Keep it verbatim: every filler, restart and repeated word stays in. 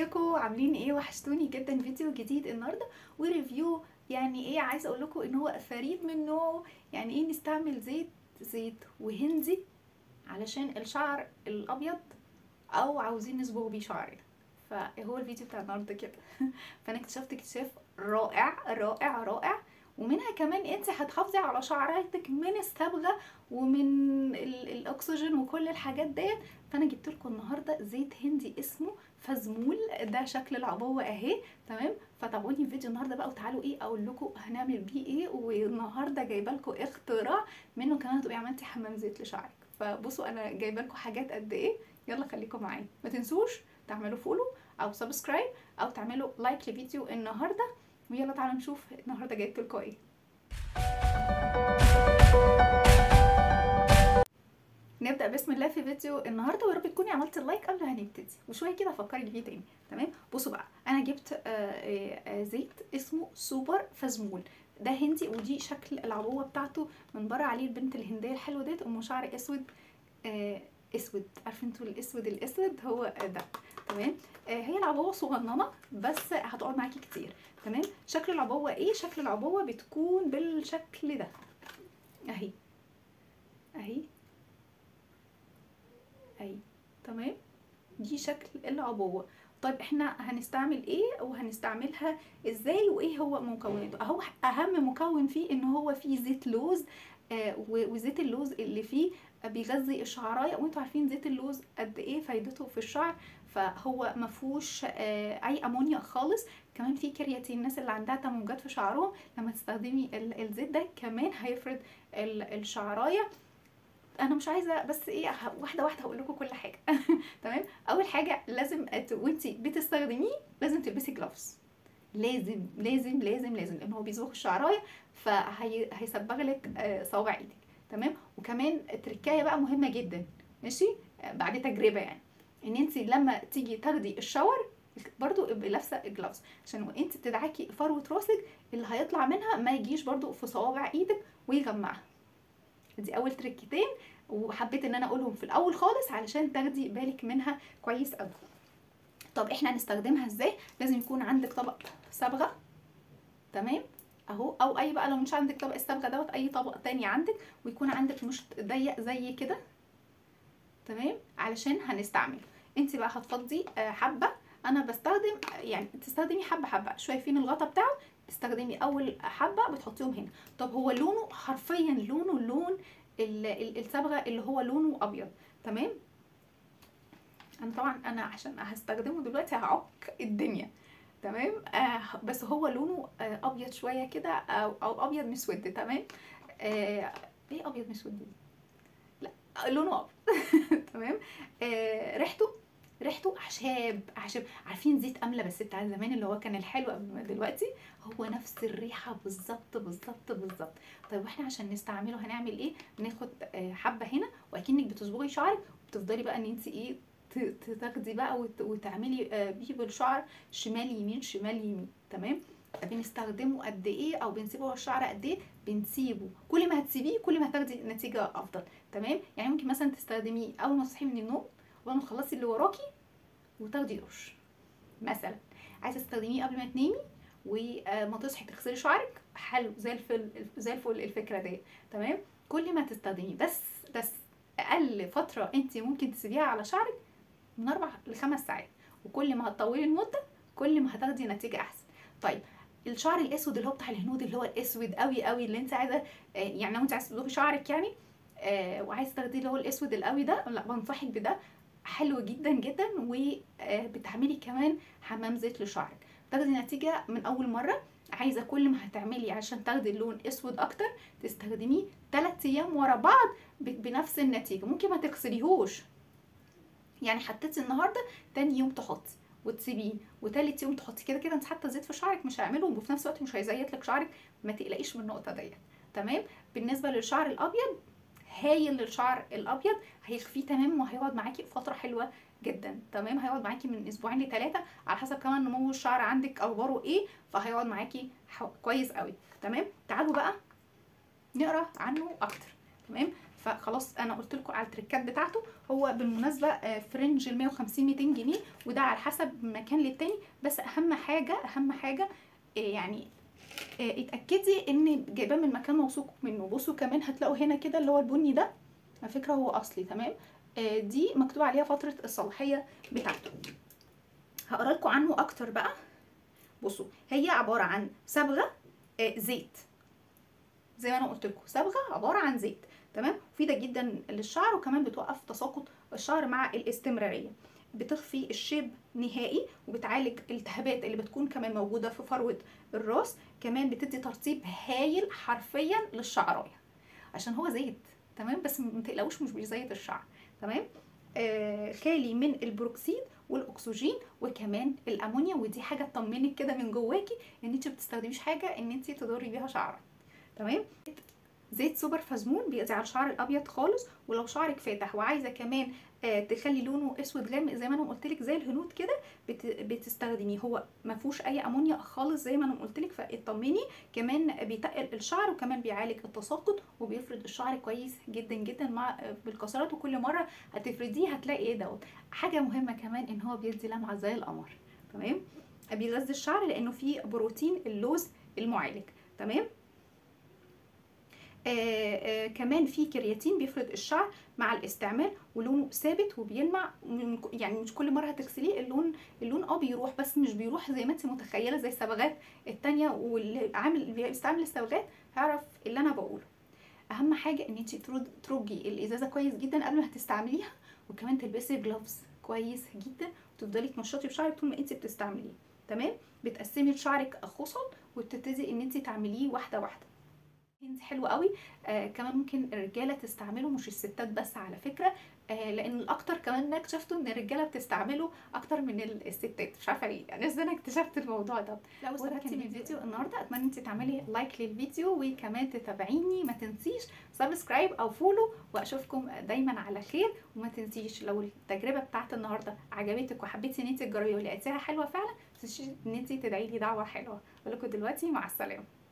ازيكم عاملين ايه؟ وحشتوني جدا. فيديو جديد النهارده وريفيو. يعني ايه، عايزه اقول لكم ان هو فريد من نوعه. يعني ايه نستعمل زيت زيت وهندي علشان الشعر الابيض، او عاوزين نصبغ بيه شعرنا. فهو الفيديو بتاع النهارده كده. فانا اكتشفت اكتشاف رائع رائع رائع، ومنها كمان انت هتحافظي على شعرتك من الصبغه ومن ال- الاكسجين وكل الحاجات ديت. فانا جبت لكم النهارده زيت هندي اسمه فزمول. ده شكل العبوه اهي، تمام. فتابعوني الفيديو النهارده بقى، وتعالوا ايه اقول لكم هنعمل بيه ايه. والنهارده جايبه لكم اختراع منه كمان، تبقي عملتي حمام زيت لشعرك. فبصوا انا جايبه لكم حاجات قد ايه. يلا خليكم معايا، ما تنسوش تعملوا فولو او سبسكرايب او تعملوا لايك لفيديو النهارده. ويلا تعالوا نشوف النهارده جايبت لكم ايه. نبدا بسم الله في فيديو النهارده، ويا رب تكوني عملتي اللايك قبل ما نبتدي وشويه كده فكري فيه تاني. تمام، بصوا بقى انا جبت آه آه زيت اسمه سوبر فزمول. ده هندي، ودي شكل العبوه بتاعته من بره عليه البنت الهنديه الحلوه ديت ام شعر اسود. آه اسود، عارفين انتوا الاسود الاسود هو ده. تمام. آه هي العبوه صغننه بس هتقعد معاكي كتير. تمام. شكل العبوه ايه؟ شكل العبوه بتكون بالشكل ده اهي اهي اهي. تمام، دي شكل العبوه. طيب احنا هنستعمل ايه وهنستعملها ازاي وايه هو مكوناته؟ اهو اهم مكون فيه ان هو فيه زيت لوز. آه وزيت اللوز اللي فيه بيغذي الشعرايه، وانتوا عارفين زيت اللوز قد ايه فايدته في الشعر. فهو ما فيهوش آه اي امونيا خالص. كمان فيه كرياتين. الناس اللي عندها تموجات في شعرهم لما تستخدمي الزيت ده كمان هيفرد الشعرايه. انا مش عايزه بس ايه واحده واحده هقول لكم كل حاجه. تمام. اول حاجه لازم وانتي بتستخدميه لازم تلبسي جلافز. لازم لازم لازم لازم، لان هو بيصبغ الشعرايه فهيصبغ لك صوابع ايدك. تمام. وكمان تركايه بقى مهمه جدا، ماشي، بعد تجربه يعني، ان انت لما تيجي تاخدي الشاور برضو ابقي لابسه جلافز، عشان وانت بتدعكي فروه راسك اللي هيطلع منها ما يجيش برضو في صوابع ايدك ويغمعها. دي اول تريكتين، وحبيت ان انا اقولهم في الاول خالص علشان تاخدي بالك منها كويس قوي. طب احنا هنستخدمها ازاي؟ لازم يكون عندك طبق صبغه. تمام اهو، او اي بقى لو مش عندك طبق الصبغه دوت اي طبق تاني عندك، ويكون عندك مش ضيق زي كده. تمام، علشان هنستعمل. انت بقى هتفضي حبه. انا بستخدم يعني تستخدمي حبه حبه، شايفين الغطا بتاعه؟ تستخدمي اول حبه بتحطيهم هنا. طب هو لونه حرفيا لونه لون الصبغه اللي هو لونه ابيض. تمام. انا طبعا انا عشان هستخدمه دلوقتي هعك الدنيا. تمام. آه بس هو لونه آه ابيض شويه كده، او او ابيض مسود. تمام. آه ايه ابيض مسود دي؟ لا، لونه ابيض. تمام. آه ريحته ريحته اعشاب اعشاب. عارفين زيت امله بس بتاع زمان اللي هو كان الحلو قبل ما دلوقتي؟ هو نفس الريحه بالظبط بالظبط بالظبط. طيب واحنا عشان نستعمله هنعمل ايه؟ ناخد آه حبه هنا، واكنك بتصبغي شعرك، وبتفضلي بقى ان انت ايه تاخدي بقى وتعملي بيه بالشعر شمال يمين شمال يمين. تمام. بنستخدمه قد ايه او بنسيبه الشعر قد ايه؟ بنسيبه كل ما هتسيبيه كل ما هتاخدي نتيجه افضل. تمام. يعني ممكن مثلا تستخدميه اول ما تصحي من النوم، اول ما تخلصي اللي وراكي وتاخدي دش مثلا. عايزه تستخدميه قبل ما تنامي وما تصحي تغسلي شعرك، حلو زي الفل زي الفل الفكره دي. تمام. كل ما تستخدميه، بس بس اقل فتره انت ممكن تسيبيها على شعرك من اربع لخمس ساعات، وكل ما هتطولي المده كل ما هتاخدي نتيجه احسن. طيب الشعر الاسود اللي هو بتاع الهنود، اللي هو الاسود قوي قوي اللي انت عايزه، يعني لو انت عايزه تصبغي شعرك يعني آه وعايزه تاخديه اللي هو الاسود القوي ده، لا بنصحك بده، حلو جدا جدا. وبتعملي كمان حمام زيت لشعرك، تاخدي نتيجه من اول مره. عايزه كل ما هتعملي عشان تاخدي اللون اسود اكتر تستخدميه ثلاث ايام ورا بعض بنفس النتيجه. ممكن ما تغسليهوش، يعني حطيتي النهارده تاني يوم تحطي وتسيبيه، وتالت يوم تحطي، كده كده انت حاطه زيت في شعرك مش هيعمله، وفي نفس الوقت مش هيزيت لك شعرك، ما تقلقيش من النقطه ديت. تمام. بالنسبه للشعر الابيض، هايل للشعر الابيض، هيخفيه تمام وهيقعد معاكي فتره حلوه جدا. تمام. هيقعد معاكي من اسبوعين لثلاثه على حسب كمان نمو الشعر عندك اخباره ايه، فهيقعد معاكي كويس قوي. تمام. تعالوا بقى نقرا عنه اكتر. تمام. فخلاص انا قلت لكم على التريكات بتاعته. هو بالمناسبه فرنج ال مية وخمسين ميتين جنيه، وده على حسب مكان للتاني. بس اهم حاجه اهم حاجه يعني اتاكدي ان جايباه من مكان موثوق منه. بصوا كمان هتلاقوا هنا كده اللي هو البني ده، على فكره هو اصلي تمام. دي مكتوب عليها فتره الصلاحيه بتاعته. هقرا لكم عنه اكتر بقى. بصوا هي عباره عن صبغه زيت، زي ما انا قلت لكم صبغه عباره عن زيت تمام، مفيده جدا للشعر، وكمان بتوقف تساقط الشعر مع الاستمراريه، بتخفي الشيب نهائي، وبتعالج الالتهابات اللي بتكون كمان موجوده في فروه الراس. كمان بتدي ترطيب هايل حرفيا للشعرايه، عشان هو زيت تمام، بس ما تقلقوش مش بيزيت الشعر تمام. آه خالي من البروكسيد والاكسجين وكمان الامونيا، ودي حاجه تطمنك كده من جواكي ان انت بتستخدميش حاجه ان انت تضري بيها شعرك تمام. زيت سوبر فازمون بيقضي على الشعر الابيض خالص، ولو شعرك فاتح وعايزه كمان آه تخلي لونه اسود غامق زي ما انا قلت لك زي الهنود كده بت بتستخدميه. هو ما فيهوش اي امونيا خالص زي ما انا قلت لك، فاطمني. كمان بيتقل الشعر، وكمان بيعالج التساقط، وبيفرد الشعر كويس جدا جدا مع بالكسرات، وكل مره هتفرديه هتلاقي ايه دوت. حاجه مهمه كمان ان هو بيدي لمعه زي القمر تمام. بيغذي الشعر لانه فيه بروتين اللوز المعالج تمام. آه آه كمان في كرياتين بيفرد الشعر مع الاستعمال، ولونه ثابت وبيلمع، يعني مش كل مره هتغسليه اللون اللون اه بيروح، بس مش بيروح زي ما انت متخيله زي الصبغات التانية. واللي عامل اللي بيستعمل الصبغات هيعرف اللي انا بقوله. اهم حاجه ان انت ترجي الازازه كويس جدا قبل ما تستعمليها، وكمان تلبسي جلافز كويس جدا، وتفضلي تنشطي بشعرك طول ما انت بتستعمليه تمام. بتقسمي لشعرك خصل، وبتبتدي ان انت تعمليه واحده واحده. هند حلو قوي. آه كمان ممكن الرجاله تستعمله مش الستات بس على فكره، آه لان الاكتر كمان انا اكتشفته ان الرجاله بتستعمله اكتر من الستات، مش عارفه ليه يعني، بس انا اكتشفت الموضوع ده. لو استفدتي من الفيديو النهارده اتمنى انت تعملي لايك للفيديو، وكمان تتابعيني. ما تنسيش سبسكرايب او فولو، واشوفكم دايما على خير. وما تنسيش لو التجربه بتاعت النهارده عجبتك وحبيتي ان انت تجربيها ولقيتيها حلوه فعلا، ما تنسيش ان انت تدعي لي دعوه حلوه. اقول لكم دلوقتي مع السلامه.